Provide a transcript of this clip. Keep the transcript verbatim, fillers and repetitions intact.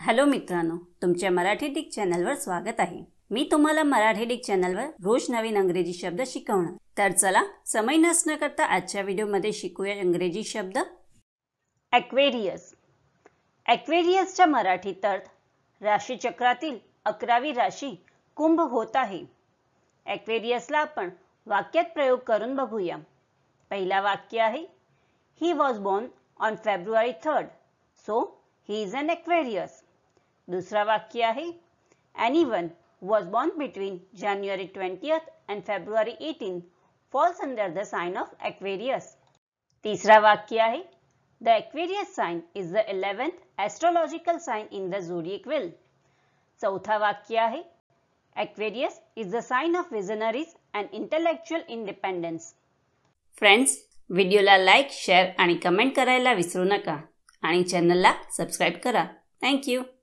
Hello मित्रांनो, तुमच्या Marathi Dick चॅनलवर स्वागत आहे। मी तुम्हाला मराठी डिक चॅनलवर रोज नवीन इंग्रजी शब्द शिकवणार। तर चला समय नष्ट न करता आजच्या व्हिडिओमध्ये शिकूया इंग्रजी शब्द ॲक्वेरियस। ॲक्वेरियसचा मराठीत अर्थ राशीचक्रातील अकरावी राशी कुंभ होत आहे। ॲक्वेरियसला आपण वाक्यात प्रयोग करून बघूया। पहिला वाक्य आहे, he was born on February third, so he is an Aquarius। दूसरा वाक्य आहे, anyone was born between January twentieth and February eighteen falls under the sign of Aquarius। तीसरा वाक्य आहे, the Aquarius sign is the eleventh astrological sign in the zodiac wheel। चौथा वाक्य आहे, Aquarius is the sign of visionaries and intellectual independence। Friends, व्हिडिओला like, share आणि comment करायला विसरू नका आणि चॅनलला सबस्क्राइब करा। Thank you.